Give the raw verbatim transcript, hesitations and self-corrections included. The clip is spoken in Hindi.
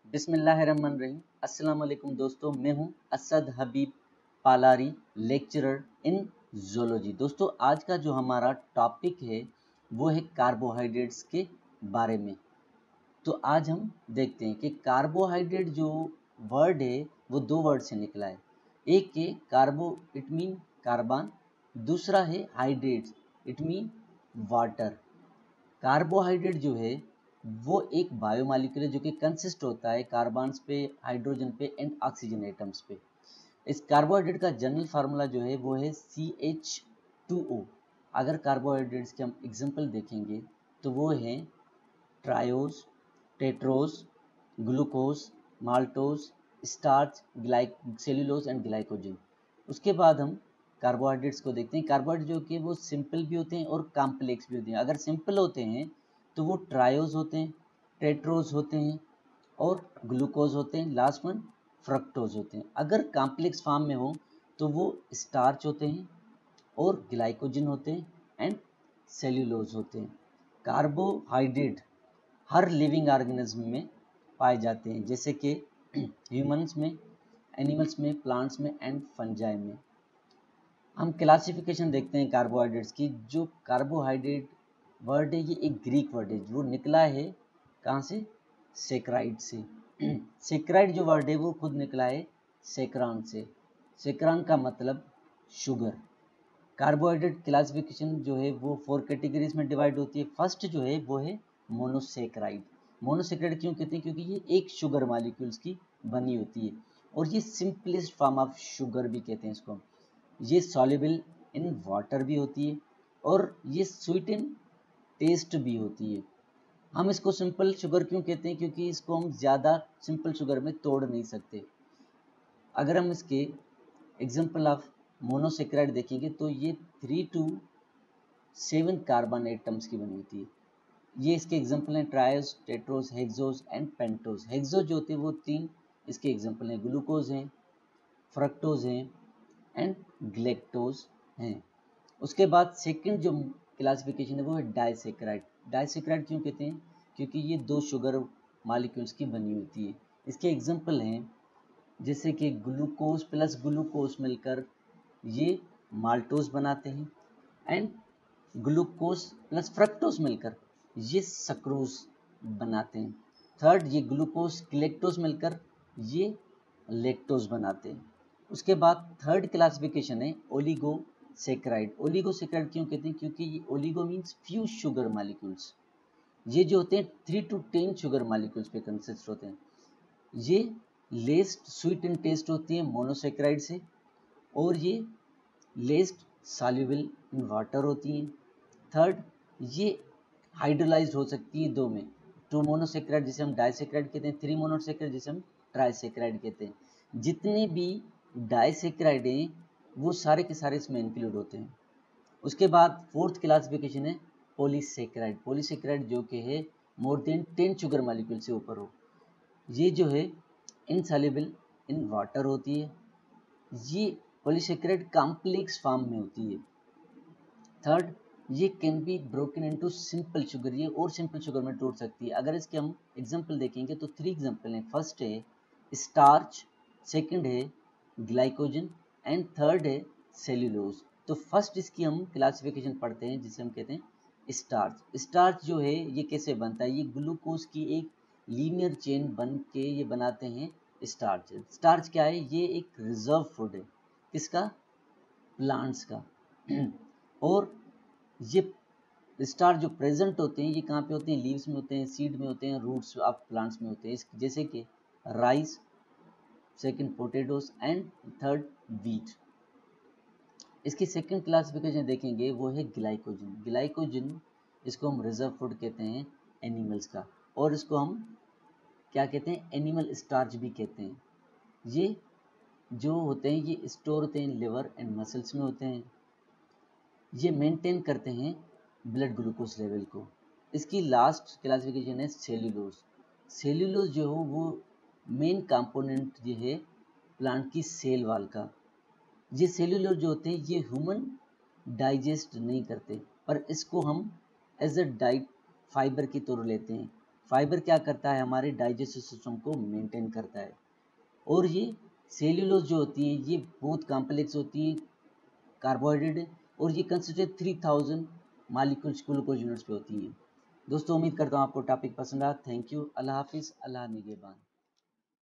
बिस्मिल्लाहिर्रहमानिर्रहीम। अस्सलाम वालेकुम दोस्तों, मैं हूं Asad Habib Palari, lecturer in zoology. दोस्तों, आज का जो हमारा टॉपिक है वो है कार्बोहाइड्रेट्स के बारे में। तो आज हम देखते हैं कि कार्बोहाइड्रेट जो वर्ड है वो दो वर्ड से निकला है। एक है कार्बो, इट मीन कार्बन, दूसरा है hydrates, it mean water. Carbohydrate जो है वो एक बायोमॉलिक्यूल है जो कि कंसिस्ट होता है कार्बन्स पे, हाइड्रोजन पे एंड ऑक्सीजन एटम्स पे। इस कार्बोहाइड्रेट का जनरल फार्मूला जो है वो है सी एच टू ओ। अगर कार्बोहाइड्रेट्स के हम एग्जांपल देखेंगे तो वो हैं triose, tetrose, glucose, maltose, starch, glyc cellulose and glycogen. उसके बाद हम कार्बोहाइड्रेट्स को देखते हैं। कार्बोहाइड्रेट जो कि वो सिंपल भी होते हैं और कॉम्प्लेक्स भी होते हैं। अगर सिंपल होते हैं तो वो ट्रायोज होते हैं, टेट्रोज होते हैं और ग्लूकोज होते हैं, लास्ट वन फ्रक्टोज होते हैं। अगर कॉम्प्लेक्स फॉर्म में हो तो वो स्टार्च होते हैं और ग्लाइकोजन होते हैं एंड सेल्यूलोज होते हैं। कार्बोहाइड्रेट हर लिविंग ऑर्गेनिज्म में पाए जाते हैं, जैसे कि ह्यूमंस में, एनिमल्स में, प्लांट्स में एंड फंजाई में। हम क्लासिफिकेशन देखते हैं कार्बोहाइड्रेट्स की। जो कार्बोहाइड्रेट वर्ड है ये एक ग्रीक वर्ड है, वो निकला है कहाँ से? सेक्राइड से। सेक्राइड जो वर्ड है वो खुद निकला है सेक्रान से। सेक्रान का मतलब शुगर। कार्बोहाइड्रेट क्लासिफिकेशन जो है वो फोर कैटेगरीज में डिवाइड होती है। फर्स्ट जो है वो है मोनोसेक्राइड। मोनोसेक्राइड क्यों कहते हैं? क्योंकि ये एक शुगर मॉलिक्यूल्स की बनी होती है और ये सिंपलेस्ट फॉर्म ऑफ शुगर भी कहते हैं इसको। ये सॉल्युबल इन वाटर भी होती है और ये स्वीट इन टेस्ट भी होती है। हम इसको सिंपल शुगर क्यों कहते हैं? क्योंकि इसको हम ज़्यादा सिंपल शुगर में तोड़ नहीं सकते। अगर हम इसके एग्जाम्पल ऑफ मोनोसेक्राइड देखेंगे तो ये three to seven carbon atoms की बनी होती है। ये इसके एग्जाम्पल हैं triose, tetrose, hexose and pentose. Hexose जो होते हैं वो तीन इसके एग्जाम्पल हैं, ग्लूकोज हैं, फ्रक्टोज हैं एंड ग्लेक्टोज हैं। उसके बाद सेकंड जो क्लासिफिकेशन है वो है डाइसेक्राइड। डाइसेक्राइड क्यों कहते हैं? क्योंकि ये दो शुगर मॉलिक्यूल्स की बनी होती है। इसके एग्जाम्पल हैं जैसे कि ग्लूकोज प्लस ग्लूकोज मिलकर ये माल्टोज बनाते हैं एंड ग्लूकोज प्लस फ्रक्टोज मिलकर ये सक्रोज बनाते हैं। थर्ड, ये ग्लूकोज ग्लेक्टोज मिलकर ये लेक्टोज बनाते हैं। उसके बाद थर्ड क्लासिफिकेशन है ओलिगोसेक्राइड। ओलिगोसेक्राइड क्यों कहते हैं? क्योंकि ये oligo means few sugar molecules. ये जो होते हैं three to ten sugar molecules पे कंसिस्ट होते हैं। ये लेस्ट स्वीट इन टेस्ट होती है मोनोसेक्राइड से और ये लेस्ट सॉल्युबल इन वाटर होती हैं। थर्ड, ये हाइड्रोलाइज्ड हो सकती है दो में, टू मोनोसेक्राइड जिसे हम डाइसेक्राइड कहते हैं, थ्री मोनोसेक्राइड जिसे हम ट्राइसेक्राइड कहते हैं। जितने भी डाइसेक्राइड हैं वो सारे के सारे इसमें इंक्लूड होते हैं। उसके बाद फोर्थ क्लासिफिकेशन है पॉलीसेक्राइड। पॉलीसेक्राइड जो कि है more than ten sugar molecule से ऊपर हो। ये जो है इनसॉल्युबल इन वाटर होती है। ये पॉलीसेक्राइड कॉम्प्लेक्स फॉर्म में होती है। थर्ड, ये can be broken into simple sugar. ये और सिंपल शुगर में टूट सकती है। अगर इसके हम एग्जांपल देखेंगे तो थ्री एग्जांपल हैं। फर्स्ट है स्टार्च, सेकंड है ग्लाइकोजन एंड थर्ड है सेल्यूलोज। तो फर्स्ट इसकी हम क्लासिफिकेशन पढ़ते हैं जिसे हम कहते हैं स्टार्च। स्टार्च जो है ये कैसे बनता है? ये ग्लूकोज की एक लीनियर चेन बन के ये बनाते हैं स्टार्च। स्टार्च क्या है? ये एक रिजर्व फूड है। किसका? प्लांट्स का। और ये स्टार्च जो प्रेजेंट होते हैं ये कहाँ पे होते हैं? लीव्स में होते हैं, सीड में होते हैं, रूट्स ऑफ प्लांट्स में होते हैं, जैसे कि rice, second potatoes and third wheat. इसकी सेकंड क्लासिफिकेशन देखेंगे वो है ग्लाइकोजन। ग्लाइकोजन इसको हम रिजर्व फूड कहते हैं एनिमल्स का, और इसको हम क्या कहते हैं? एनिमल स्टार्च भी कहते हैं। ये जो होते हैं ये स्टोर होते हैं लिवर एंड मसल्स में होते हैं। ये मेंटेन करते हैं ब्लड ग्लूकोज लेवल को। इसकी लास्ट क्लासिफिकेशन है सेल्यूलोज। सेल्यूलोज जो हो वो मेन कंपोनेंट ये है प्लांट की सेल वाल का। ये सेल्यूलोज जो होते हैं ये ह्यूमन डाइजेस्ट नहीं करते, पर इसको हम एज अ डाइट फाइबर की तरह लेते हैं। फाइबर क्या करता है, हमारे डाइजेस्टिव सिस्टम को मेंटेन करता है। और ये सेल्यूलोज जो होती है ये बहुत कॉम्प्लेक्स होती है, कार्बोहाइड्रेट, और ये consistent three thousand molecules glucose units पे होती है। दोस्तों उम्मीद करता हूँ आपको टॉपिक पसंद आया। Thank you. अल्लाह हाफिज़। अल्लाह निगहबान।